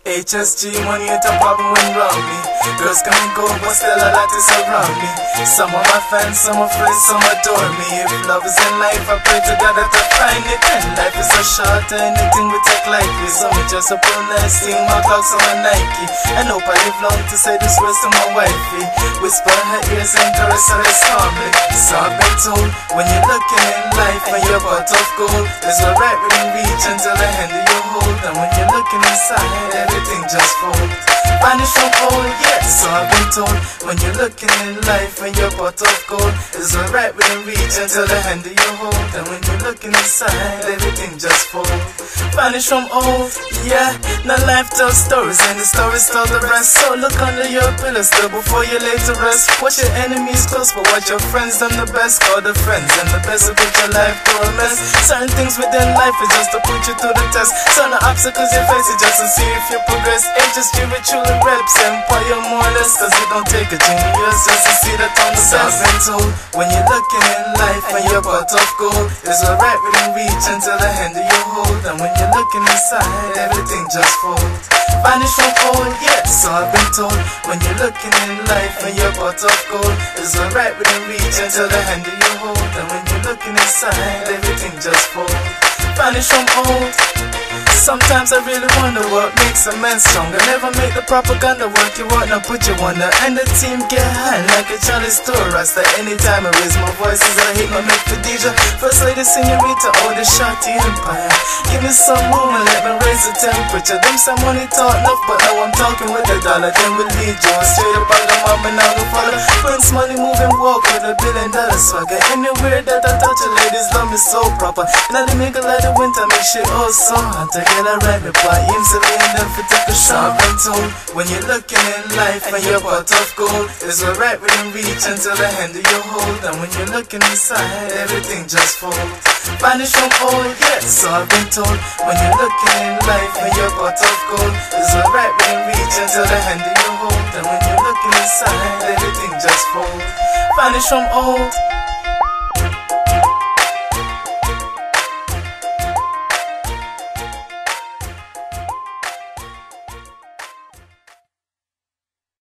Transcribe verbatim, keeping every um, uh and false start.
H S G money ain't a problem when round me. Girls come and go, but still a lot is around me. Some of my fans, some are friends, some adore me. If love is in life, I pray to God that I find it. And life is so short, anything we take lightly. So me just a pull nice, steam my clocks on my Nike. And hope I live long to say this words to my wifey. Whisper in her ears and caress her as calmly. So I've been told, when you're looking in life and you're pot of gold, there's a right within reach until the hand of your hold. And when you're looking inside, everything just folds. Vanish from all, yes, so I've been told. When you're looking in life and you're pot of gold, it's alright within reach until the hand of your hold. And when you're looking inside, everything just folds. Vanish from all, yeah. Now life tells stories and the stories tell the rest. So look under your pillow still before you lay to rest. Watch your enemies close, but watch your friends them the best. Call the friends and the best will put your life through a mess. Certain things within life is just to put you through the test. Certain obstacles you face it just to see if you progress. H S G with truly reps empire more or less, cause you don't take a genius just to see that on the best. I've been told, when you're looking in life and you're pot of gold, it's alright within reach until the hand of your hold. And when you're looking inside, everything just folds. Vanish from all, yes, so I've been told. When you're looking in life and you're pot of gold, it's alright within reach until the hand of your hold. And when you're looking inside, everything just folds. Vanish from all. Sometimes I really wonder what makes a man stronger. Never make the propaganda work, you want to put you under. And the team get high like a Charlie store Rasta. Anytime I raise my voice as I hit my make Khadija. First lady señorita, oh the shawty empire. Give me some room and let me raise the temperature. Them some money talk enough, but now I'm talking with the dollar. Then we'll lead you straight up out of mom and now go follow. Prince money moving walk with a billion dollar swagger. Anywhere that I touch a ladies love me so proper. Now they make a lot of winter, make shit oh so hot. Get a right reply, him say me and them for take a shot. I've been told, when you're looking in life and you're pot of gold, it's alright within reach until the hand of your hold. And when you're looking inside, everything just folds. Vanish from all, yes, so I've been told. When you're looking in life and you're pot of gold, it's alright within reach until the hand of your hold. And when you're looking inside, everything just folds. Vanish from all.